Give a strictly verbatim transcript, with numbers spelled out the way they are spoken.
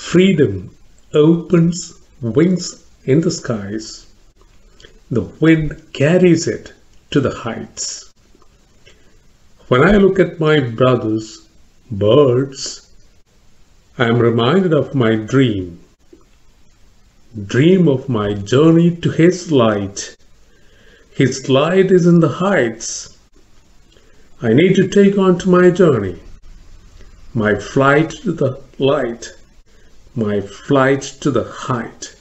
freedom opens wings in the skies. The wind carries it to the heights. When I look at my brothers, birds, I am reminded of my dream. Dream of my journey to His light. His light is in the heights. I need to take on to my journey, my flight to the light, my flight to the height.